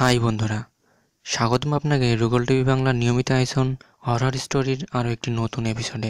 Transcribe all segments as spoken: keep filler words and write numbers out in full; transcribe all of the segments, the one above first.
High বন্ধুরা, স্বাগতম আপনাকে রুগল টিভি বাংলার নিয়মিত আয়োজন হরর স্টোরির আরও একটি নতুন এপিসোডে।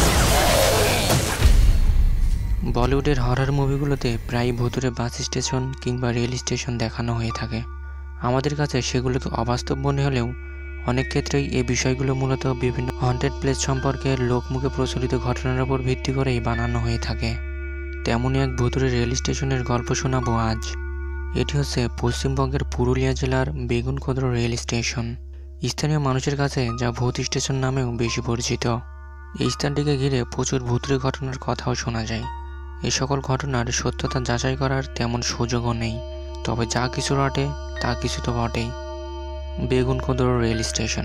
বলিউডের হরর মুভিগুলোতে প্রায় ভুতুড়ে বাস স্টেশন কিংবা রেল স্টেশন দেখানো হয়ে থাকে। আমাদের কাছে সেগুলোকে অবাস্তব মনে হলেও অনেক ক্ষেত্রেই এই বিষয়গুলো মূলত বিভিন্ন হন্টেড প্লেস সম্পর্কে লোকমুখে প্রচলিত ঘটনার উপর ভিত্তি করেই বানানো হয়ে থাকে। তেমনই এক ভুতুড়ে রেল স্টেশনের গল্প শোনাবো আজ। এটি হচ্ছে পশ্চিমবঙ্গের পুরুলিয়া জেলার বেগুনকোদর রেল স্টেশন। স্থানীয় মানুষের কাছে যা ভূত স্টেশন নামেও বেশি পরিচিত। এই স্থানটিকে ঘিরে প্রচুর ভুতুড়ে ঘটনার কথাও শোনা যায়। এ সকল ঘটনার সত্যতা যাচাই করার তেমন সুযোগও নেই, তবে যা কিছু রটে তা কিছু তো বটেই। বেগুনকোদর রেল স্টেশন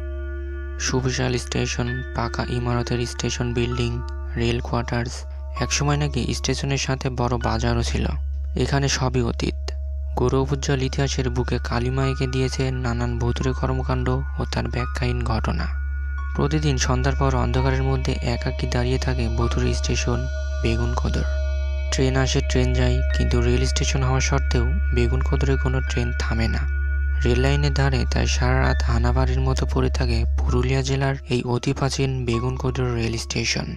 সুবিশাল স্টেশন, পাকা ইমারতের স্টেশন বিল্ডিং, রেল কোয়ার্টার্স। একসময় নাকি স্টেশনের সাথে বড় বাজারও ছিল। এখানে সবই অতীত। গৌরবোজ্জ্বল ইতিহাসের বুকে কালিমা এঁকে দিয়েছে নানান ভুতুড়ে কর্মকাণ্ড ও তার ব্যাখ্যাহীন ঘটনা। প্রতিদিন সন্ধ্যার পর অন্ধকারের মধ্যে একাকী দাঁড়িয়ে থাকে ভুতুড়ে স্টেশন বেগুনকোদর। ট্রেন আসে, ট্রেন যায়, কিন্তু রেল স্টেশন হওয়া সত্ত্বেও বেগুনকোদরে কোনো ট্রেন থামে না। রেল লাইনের ধারে তাই সারা রাত হানাবাড়ির মতো পড়ে থাকে পুরুলিয়া জেলার এই অতি প্রাচীন বেগুনকোদর রেল স্টেশন।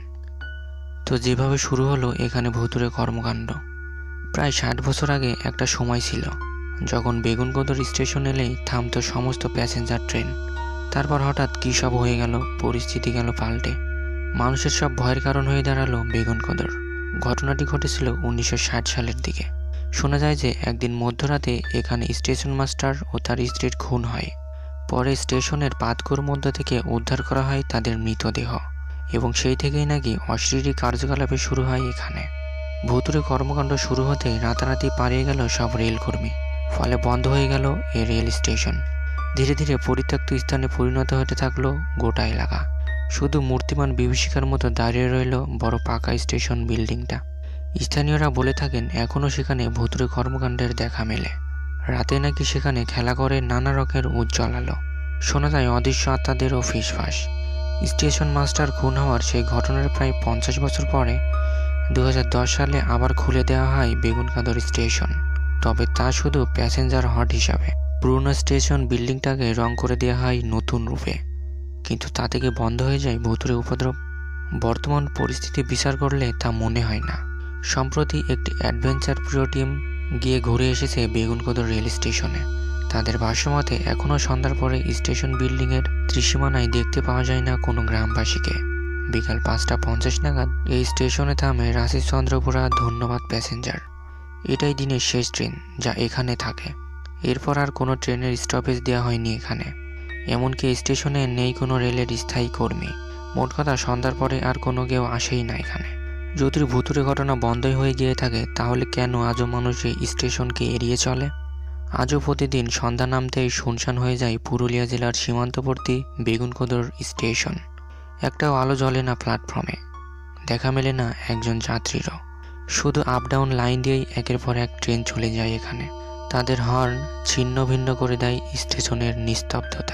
তো যেভাবে শুরু হলো এখানে ভুতুড়ে কর্মকাণ্ড। প্রায় ষাট বছর আগে একটা সময় ছিল যখন বেগুনকোদর স্টেশন এলেই থামতো সমস্ত প্যাসেঞ্জার ট্রেন। তারপর হঠাৎ কী সব হয়ে গেল, পরিস্থিতি গেল পাল্টে। মানুষের সব ভয়ের কারণ হয়ে দাঁড়ালো বেগুনকোদর। ঘটনাটি ঘটেছিল উনিশশো ষাট সালের দিকে। শোনা যায় যে একদিন মধ্যরাতে এখানে স্টেশন মাস্টার ও তার স্ত্রীর খুন হয়। পরে স্টেশনের পাতকুয়োর মধ্য থেকে উদ্ধার করা হয় তাদের মৃতদেহ, এবং সেই থেকেই নাকি অশরীরী কার্যকলাপে শুরু হয় এখানে। ভুতুড়ে কর্মকাণ্ড শুরু হতেই রাতারাতি পালিয়ে গেল সব রেলকর্মী, ফলে বন্ধ হয়ে গেল এই রেল স্টেশন। ধীরে ধীরে পরিত্যক্ত স্থানে পরিণত হতে থাকলো গোটা এলাকা। শুধু মূর্তিমান বিভীষিকার মতো দাঁড়িয়ে রইল বড় পাকা স্টেশন বিল্ডিংটা। স্থানীয়রা বলে থাকেন এখনও সেখানে ভুতুড়ে কর্মকাণ্ডের দেখা মেলে। রাতে নাকি সেখানে খেলা করে নানা রকের উজ্জ্বল আলো। শোনা যায় অদৃশ্য আত্মাদেরও ফিসফাস। স্টেশন মাস্টার খুন হওয়ার সেই ঘটনার প্রায় পঞ্চাশ বছর পরে দু হাজার দশ সালে আবার খুলে দেওয়া হয় বেগুনকোদর স্টেশন, তবে তা শুধু প্যাসেঞ্জার হট হিসাবে। পুরনো স্টেশন বিল্ডিংটাকে রং করে দেওয়া হয় নতুন রূপে, কিন্তু তা থেকে বন্ধ হয়ে যায় ভুতুড়ে উপদ্রব। বর্তমান পরিস্থিতি বিচার করলে তা মনে হয় না। সম্প্রতি একটি অ্যাডভেঞ্চার প্রিয় টিম গিয়ে ঘুরে এসেছে বেগুনকোদর রেল স্টেশনে। তাদের ভাষ্যমতে এখনও সন্ধ্যার পরে স্টেশন বিল্ডিংয়ের ত্রিসীমানায় দেখতে পাওয়া যায় না কোনো গ্রামবাসীকে। বিকাল পাঁচটা পঞ্চাশ নাগাদ এই স্টেশনে থামে রাশিচন্দ্রপুরা ধন্যবাদ প্যাসেঞ্জার। এটাই দিনের শেষ ট্রেন যা এখানে থাকে। এরপর আর কোনো ট্রেনের স্টপেজ দেওয়া হয়নি এখানে। এমনকি স্টেশনে নেই কোনো রেলের স্থায়ী কর্মী। মোট কথা সন্ধ্যার পরে আর কোনো কেউ আসেই না এখানে। যদি ভুতুড়ে ঘটনা বন্ধই হয়ে গিয়ে থাকে, তাহলে কেন আজও মানুষ এই স্টেশনকে এড়িয়ে চলে? আজও প্রতিদিন সন্ধ্যা নামতেই শুনশান হয়ে যায় পুরুলিয়া জেলার সীমান্তবর্তী বেগুনকোদর স্টেশন। একটাও আলো জ্বলে না প্ল্যাটফর্মে, দেখা মেলে না একজন যাত্রীরও। শুধু আপ ডাউন লাইন দিয়েই একের পর এক ট্রেন চলে যায় এখানে। তাদের হর্ন ছিন্ন ভিন্ন করে দেয় স্টেশনের নিস্তব্ধতা।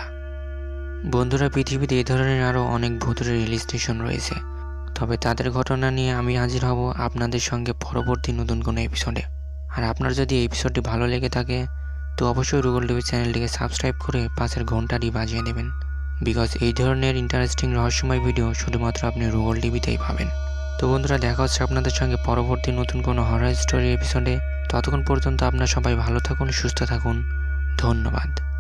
বন্ধুরা, পৃথিবীতে এই ধরনের আরও অনেক ভুতুড়ে রেল স্টেশন রয়েছে, তবে তাদের ঘটনা নিয়ে আমি হাজির হব আপনাদের সঙ্গে পরবর্তী নতুন কোনো এপিসোডে। আর আপনার যদি এই এপিসোডটি ভালো লেগে থাকে তো অবশ্যই রুগল টিভি চ্যানেলটিকে সাবস্ক্রাইব করে পাশের ঘন্টাটি বাজিয়ে দেবেন, বিকজ এই ধরনের ইন্টারেস্টিং রহস্যময় ভিডিও শুধুমাত্র আপনি রুগল টিভিতেই পাবেন। তো বন্ধুরা, দেখা হচ্ছে আপনাদের সঙ্গে পরবর্তী নতুন কোনো হরর স্টোরি এপিসোডে। ততক্ষণ পর্যন্ত আপনারা সবাই ভালো থাকুন, সুস্থ থাকুন। ধন্যবাদ।